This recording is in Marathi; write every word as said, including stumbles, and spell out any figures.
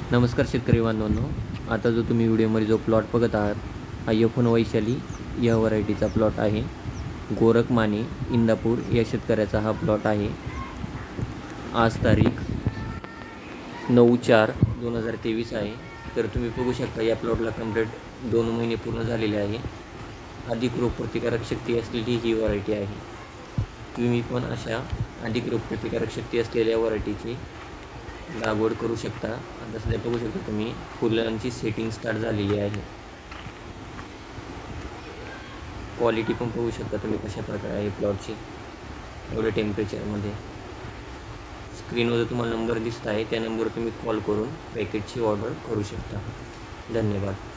नमस्कार शेतकरी बांधवांनो, आता जो तुम्ही व्हिडिओमध्ये जो प्लॉट बघत आहात हा यखुन वैशाली या व्हरायटीचा प्लॉट आहे. गोरख माने इंदापूर या शेतकऱ्याचा हा प्लॉट आहे. आज तारीख नऊ चार दोन हजार तेवीस आहे. तर तुम्ही बघू शकता या प्लॉटला कंप्लीट दोन महिने पूर्ण झालेले आहे. अधिक रोगप्रतिकारक शक्ती असलेली ही व्हरायटी आहे. तुम्ही पण अशा अधिक रोगप्रतिकारक शक्ती असलेल्या व्हरायटीची लागवड करू शकता. आता सध्या बघू शकता तुम्ही फुलांची सेटिंग स्टार्ट झालेली आहे. क्वालिटी पण बघू शकता तुम्ही कशा प्रकारे आहे प्लॉटची, एवढ्या टेम्परेचरमध्ये. स्क्रीनवर तुम्हाला नंबर दिसत आहे त्या नंबरवर तुम्ही कॉल करून पॅकेटची ऑर्डर करू शकता. धन्यवाद.